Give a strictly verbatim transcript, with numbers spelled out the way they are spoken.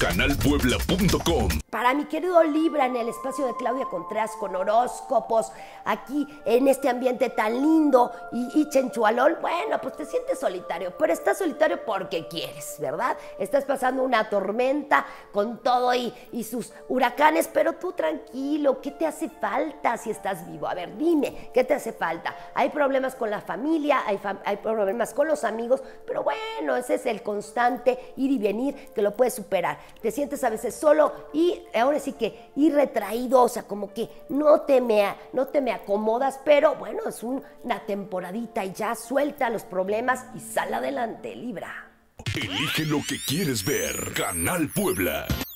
canal puebla punto com. Para mi querido Libra, en el espacio de Claudia Contreras con horóscopos, aquí en este ambiente tan lindo y, y chenchualón, bueno, pues te sientes solitario, pero estás solitario porque quieres, ¿verdad? Estás pasando una tormenta con todo y, y sus huracanes, pero tú tranquilo, ¿qué te hace falta si estás vivo? A ver, dime, ¿qué te hace falta? Hay problemas con la familia, hay, fam hay problemas con los amigos, pero bueno, ese es el constante ir y venir que lo puedes superar. Te sientes a veces solo y ahora sí que ir retraído, o sea, como que no te me, no te me acomodas, pero bueno, es una temporadita y ya suelta los problemas y sal adelante, Libra. Elige lo que quieres ver. Canal Puebla.